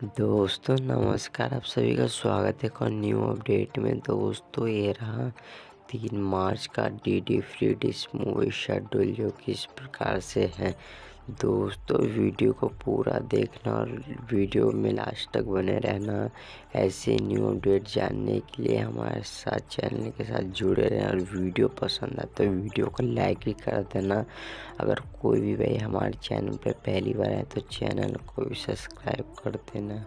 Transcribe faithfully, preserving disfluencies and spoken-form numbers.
दोस्तों नमस्कार, आप सभी का स्वागत है एक और न्यू अपडेट में। दोस्तों ये रहा तीन मार्च का D D free dish movie schedule, जो कि इस प्रकार से है। दोस्तों वीडियो को पूरा देखना और वीडियो में लास्ट तक बने रहना। ऐसे न्यू अपडेट जानने के लिए हमारे साथ चैनल के साथ जुड़े रहें, और वीडियो पसंद आए तो वीडियो को लाइक भी कर देना। अगर कोई भी भाई हमारे चैनल पे पहली बार है तो चैनल को भी सब्सक्राइब कर देना।